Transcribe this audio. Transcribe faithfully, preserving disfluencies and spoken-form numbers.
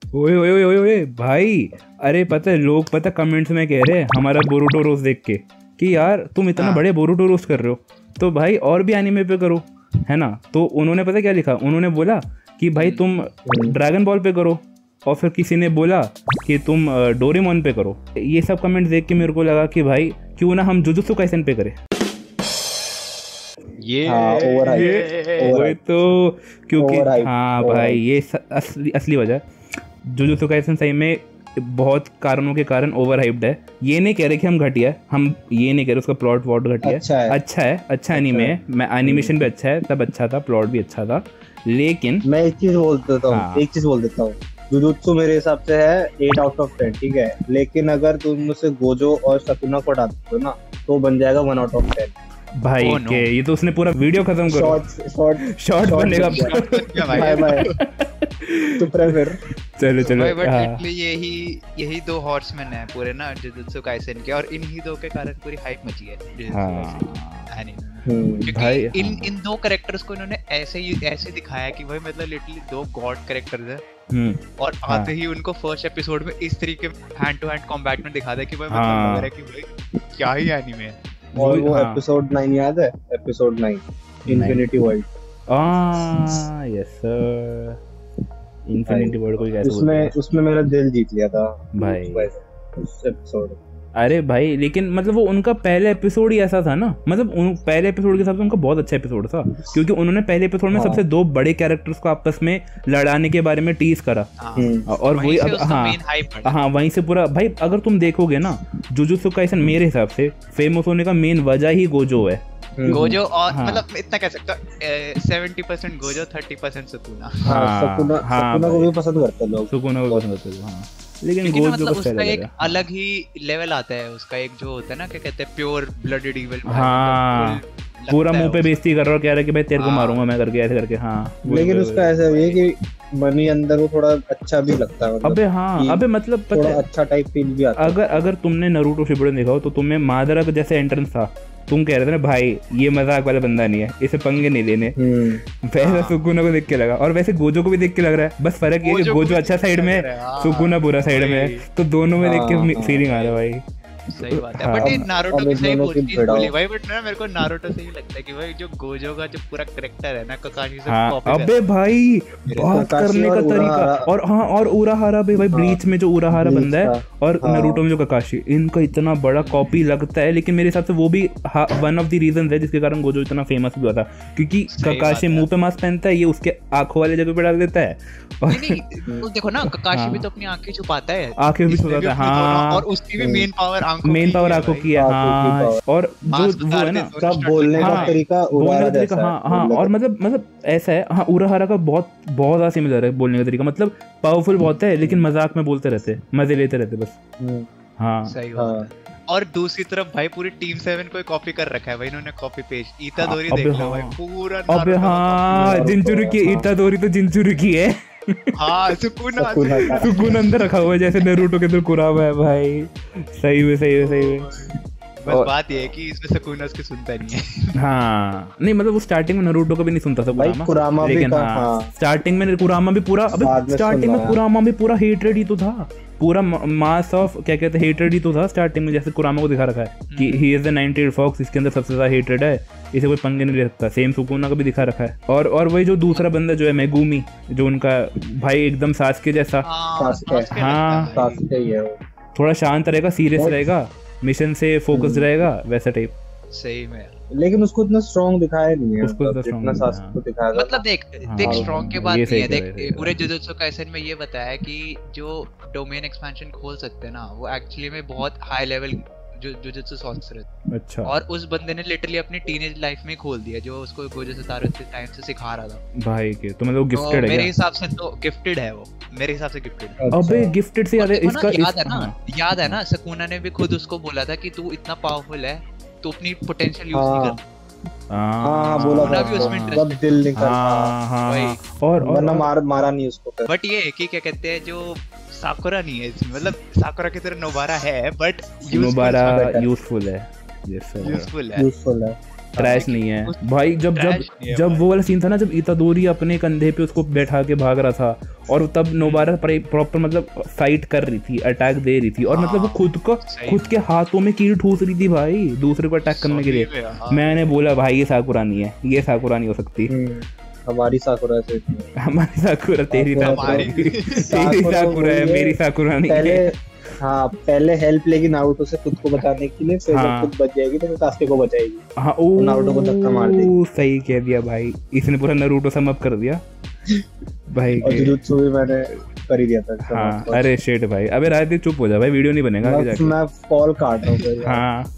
ओए ओए ओए ओए ओए भाई, अरे पता है लोग पता कमेंट्स में कह रहे हैं हमारा बोरुटो रोस्ट देख के कि यार तुम इतना हाँ। बड़े बोरुटो रोस्ट कर रहे हो, तो भाई और भी एनीमे पे करो, है ना। तो उन्होंने पता क्या लिखा, उन्होंने बोला कि भाई तुम ड्रैगन बॉल पे करो, और फिर किसी ने बोला कि तुम अ, डोरेमोन पे करो। ये सब कमेंट्स देख के मेरे को लगा कि भाई क्यों ना हम जुजुत्सु काइसेन पे करें। ये हाँ, overhyped, वही overhyped, तो, क्योंकि overhyped, हाँ overhyped। भाई ये स- असली असली वजह, जुजुत्सु काइसेन सही में बहुत कारणों के कारण ओवर हाइप्ड है। ये नहीं कह रहे कि हम घटिया है, हम ये नहीं कह रहे उसका प्लॉट वॉट घटिया है, अच्छा है। अच्छा है, अच्छा एनीमे है, मैं एनिमेशन भी अच्छा है, तब अच्छा था, प्लॉट भी अच्छा था, लेकिन मैं एक चीज बोल देता हूँ हाँ। एक चीज बोल देता हूँ जुजुत्सु मेरे हिसाब से है एट आउट ऑफ टेन, ठीक है, लेकिन अगर तुम मुझसे गोजो और सकुना को हटा देते हो ना तो बन जाएगा वन आउट ऑफ टेन। भाई Oh, no. के ये तो उसने पूरा वीडियो खत्म करो, शॉर्ट शॉर्ट शॉर्ट बनेगा। क्या भाई? बाय बाय चुप रहे फिर। चलो चलो भाई बट हाँ। लिटरली यही यही दो हॉर्समैन हैं पूरे ना जुजुत्सु काइसेन के, और इन्हीं दो के कारण पूरी हाइप मची है जुजुत्सु हाँ काइसेन anime में। हम्म, क्योंकि भाई, इन हाँ। इन दो कैरेक्टर्स को इन्होंने ऐसे ही ऐसे दिखाया कि भाई मतलब लिटरली दो गॉड कैरेक्टर्स हैं, हम्म और हाँ। आते ही उनको फर्स्ट एपिसोड में इस तरीके हैंड टू हैंड कॉम्बैट में दिखा दे कि भाई हाँ। मतलब लग रहा है कि भाई क्या ही एनीमे है। और वो हाँ। एपिसोड नाइन याद है, episode nine infinity world, ah yes sir, infinity world को कैसे बोलते उसमें हैं? उसमें मेरा दिल जीत लिया था भाई। उस एपिसोड। अरे भाई लेकिन मतलब वो उनका पहला एपिसोड ही ऐसा था ना, मतलब उन पहले एपिसोड के हिसाब से उनका बहुत अच्छा एपिसोड था, क्योंकि उन्होंने पहले एपिसोड में हाँ। सबसे दो बड़े कैरेक्टर्स को आपस में लड़ाने के बारे में टीज करा, हम्म, और वहीं वही से अब उसका हाँ मेन हाइप बढ़ा। हाँ वहीं से पूरा भाई, अगर तुम देखोगे ना जुजुत्सु काइसेन मेरे हिसाब से फेमस होने का मेन वजह ही गोजो है। हम्म, गोजो और हाँ। मतलब इतना कह सकता हूँ seventy percent Gojo thirty percent Sukuna. हाँ, सकुना हाँ सकुना को भाई। भी पसंद करते हैं लोग। सुकुना को पसंद करते थे, हाँ, लेकिन क्योंकि गोजो मतलब को उसका पहले एक लगा। अलग ही लेवल आता है, उसका एक जो होता है ना क्या कहते हैं प्योर ब्लडेड इविल। हाँ, पूरा मुंह पे बेइज्जती कर रहा हो, कह रहा है कि भाई तेरे को हाँ। मारूंगा मैं करके, ऐसे करके। हाँ लेकिन उसका ऐसा भी है कि मनी अंदर वो थोड़ा अच्छा भी लगता है, मतलब अबे हाँ, कि अबे मतलब पता थोड़ा है, अच्छा टाइप फील भी आता है। अगर अगर तुमने नारुतो शिपुडेन देखा हो तो तुम्हें मादरा का जैसे एंट्रेंस था, तुम कह रहे थे ना भाई ये मजाक वाला बंदा नहीं है, इसे पंगे नहीं लेने, हम्म, वैसा सुकुना को देख के लगा, और वैसे गोजो को भी देख के लग रहा है, बस फर्क ये है कि गोजो को गोजो भी अच्छा देख के साइड में लग रहा है, है, हाँ, सुकुना बुरा साइड में है, वही। तो दोनों में देख हाँ, के हाँ, फीलिंग आ रहा है भाई। सही बात है। हाँ। बट ये नारुतो अब की इन सही दोनों की चीज भिड़ाओ। बोली भाई, बट ना मेरे को नारुतो से ही लगता है कि भाई जो गोजो का जो पूरा कैरेक्टर है ना ककाशी से हाँ कॉपी अबे भाई बात ककाशी करने का और तरीका, उराहारा। और हाँ और उराहारा भी भाई, ब्लीच में जो उराहारा ब्लीच बंदा है का, और हाँ। नारुतो में जो ककाशी, इनका इतना बड़ा कॉपी लगता है, लेकिन मेरे हिसाब से वो भी वन ऑफ द रीजंस है जिसके कारण गोजो इतना फेमस हुआ था, क्योंकि सही ककाशी बात है। मुंह पे मास्क पहनता है, ये उसके आंखों वाले जगह पे डाल देता है, और नहीं नहीं तो देखो ना ककाशी हाँ। भी तो अपनी आंखें छुपाता है, आंखें भी इसमें छुपाता है, अपनी दोनों- हाँ। और उसकी भी मेन पावर आंखों मेन की पावर है आंखों भाई। की है, आंखों की हाँ, power। और जो मास्क वो उतार है ना के सब start बोलने का हाँ, तरीका बोलने उराहारा का तरीका, जैसा है, हाँ हाँ, बोलने और का। मतलब मतलब ऐसा है, हाँ उराहारा का बहुत बहुत ज्यादा सिमिलर है बोलने का तरीका, मतलब पावरफुल बहुत है, लेकिन मजाक में बोलते रहते हैं, मजे लेते रहते बस। हम्म, हाँ सही बात हाँ। है। और दूसरी तरफ भाई पूरी टीम सेवन को कॉपी कर रखा है भाई इन्होंने, कॉपी पेस्ट ईता हाँ, दोरी अबे देख लो भाई हाँ। पूरा अबे नारुतो का हाँ नारुतो, जिंचुरू की, हाँ। इतादोरी तो जिंचुरू की है, copy। हाँ सुकुना सकुना का। सुकून अंदर रखा हुआ है जैसे नारुतो के अंदर कुरामा है भाई, सही में सही में सही में। बस और- बात ये है कि इसमें सुकुना उसके सुनता नहीं है। हाँ नहीं मतलब वो स्टार्टिंग में नारुतो का भी नहीं सुनता था भाई कुरामा, कुरामा भी लेकिन का, हाँ हाँ। स्टार्टिंग में कुरामा भी पूरा, अबे बाद में स्टार्टिंग में सुना। कुरामा भी पूरा हेट्रेड ही तो था, पूरा मास ऑफ क्या कहते हैं हेट्रेड ही तो था स्टार्टिंग में, जैसे कुरामा को दिखा रखा है कि he is the ninety fox, इसके अंदर सबसे ज्यादा हेट्रेड है, इसे कोई पंगे नहीं ले सकता, सेम सुकुना का भी दिखा रखा है। और और वही जो दूसरा बंदा जो है मेगुमी, जो उनका भाई एकदम सासके जैसा, हाँ, सासके। सासके हाँ। लगता है भाई। सासके ही है वो। थोड़ा शांत रहेगा, सीरियस बहुत- रहेगा, मिशन से फोकस रहेगा, वैसा टाइप। सही में लेकिन उसको इतना स्ट्रॉन्ग दिखाया नहीं है, उसको इतना मतलब strong जितना नहीं सासके दिखाया। को दिखाया था मतलब देख देख हाँ, स्ट्रॉन्ग के ये बात सही नहीं है, कह रहे, सही देख कह पूरे रहे। जुजुत्सु काइसेन में ये बताया है कि जो डोमेन एक्सपेंशन खोल सकते हैं ना वो एक्चुअली में बहुत हाई लेवल जुजुत्सु सॉर्सरर, अच्छा और उस बंदे ने लिटरली अपनी टीनेज लाइफ में खोल दिया जो उसको गोजो सतारो के टाइम से सिखा रहा था भाई के तो मतलब तो गिफ्टेड है मेरे क्या? हिसाब से तो गिफ्टेड है वो, मेरे हिसाब से गिफ्टेड है। अच्छा। अबे गिफ्टेड से याद है और देखो इसका ना, याद इस- है ना हाँ। याद है ना सकुना ने भी खुद उसको बोला था कि तू इतना पावरफुल है तो अपनी पोटेंशियल यूज हाँ। नहीं कर, हाँ बोला होना था भी उसमें उसको, interest जब दिल निकल हाँ हाँ वही। हाँ। और और वरना मार मारा नहीं उसको फिर। बट ये है कि क्या कहते हैं जो साकुरा नहीं है इसमें, मतलब साकुरा की तरह नोबारा है बट नोबारा better। यूजफुल है, यस सर, यूजफुल है। यूजफुल है। ट्रैश नहीं है उस- भाई। जब जब trash नहीं है जब भाई। वो वाला सीन था ना, जब इतादोरी अपने कंधे पे उसको बैठा के भाग रहा था और तब नोबारा प्रॉपर मतलब फाइट कर रही थी, अटैक दे रही थी, और मतलब वो खुद को खुद के हाथों में कील ठूस रही थी भाई दूसरे को अटैक करने के लिए। मैंने बोला भाई ये साकुरा नहीं है, ये साकुरा नहीं हो सकती। हमारी साकुरा से हमारी साकुरा तेरी साकुरा तेरी साकुरा है, मेरी साकुरा नहीं है। हाँ पहले हेल्प लेगी नारुतो से खुद को बचाने के लिए, फिर हाँ। जब खुद बच जाएगी तो सास्के को बचाएगी। हाँ ओ नारुतो को धक्का मार देगी। सही कह दिया भाई, इसने पूरा नारुतो सम अप कर दिया भाई। और जुजुत्सु भी मैंने कर ही दिया था। हाँ अरे शेट भाई, अबे रात चुप हो जा भाई, वीडियो नहीं बनेगा आगे जाके। मैं कॉल काट रहा हूँ। हाँ